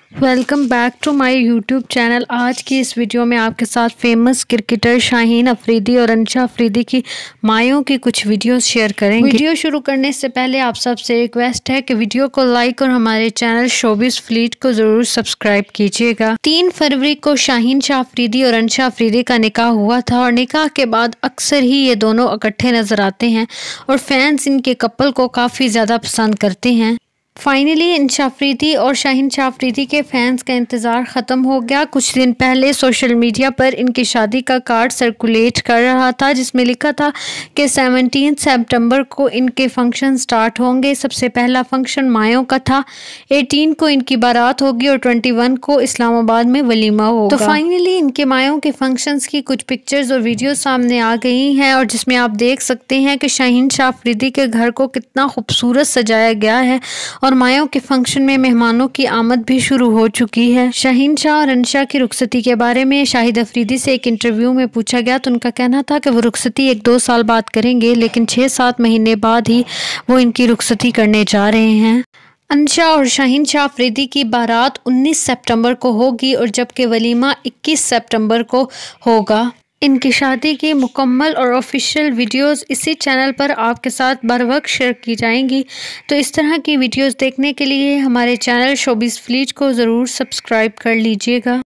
Welcome back to my YouTube channel. आज की इस वीडियो में आपके साथ फेमस क्रिकेटर शाहीन अफरीदी और अंशा अफरीदी की मायों की कुछ वीडियोस शेयर करेंगे। वीडियो शुरू करने से पहले आप सबसे रिक्वेस्ट है कि वीडियो को लाइक और हमारे चैनल शोबिस फ्लीट को ज़रूर सब्सक्राइब कीजिएगा। 3 फरवरी को शाहीन शाह अफरीदी और अंशा अफरीदी का निकाह हुआ था और निकाह के बाद अक्सर ही ये दोनों इकट्ठे नज़र आते हैं और फैंस इनके कपल को काफ़ी ज़्यादा पसंद करते हैं। फाइनली अंशा अफरीदी और शाहीन शाह अफरीदी के फैंस का इंतज़ार ख़त्म हो गया। कुछ दिन पहले सोशल मीडिया पर इनकी शादी का कार्ड सर्कुलेट कर रहा था जिसमें लिखा था कि 17 सितंबर को इनके फंक्शन स्टार्ट होंगे। सबसे पहला फंक्शन मायों का था, 18 को इनकी बारात होगी और 21 को इस्लामाबाद में वलीमा होगा। तो फाइनली इनके मायों के फंक्शंस की कुछ पिक्चर्स और वीडियो सामने आ गई हैं और जिसमें आप देख सकते हैं कि शाहीन शाह अफरीदी के घर को कितना खूबसूरत सजाया गया है और मायों के फंक्शन में मेहमानों की आमद भी शुरू हो चुकी है। शाहीन शाह और अंशा की रुखसती के बारे में शाहिद अफरीदी से एक इंटरव्यू में पूछा गया तो उनका कहना था कि वो रुखसती 1-2 साल बाद करेंगे, लेकिन 6-7 महीने बाद ही वो इनकी रुखसती करने जा रहे हैं। अंशा और शाहीन शाह अफरीदी की बारात 19 सितंबर को होगी और जबकि वलीमा 21 सितंबर को होगा। इनकी शादी की मुकम्मल और ऑफिशियल वीडियोस इसी चैनल पर आपके साथ बर वक्त शेयर की जाएंगी। तो इस तरह की वीडियोस देखने के लिए हमारे चैनल शोबिस फ्लीट को ज़रूर सब्सक्राइब कर लीजिएगा।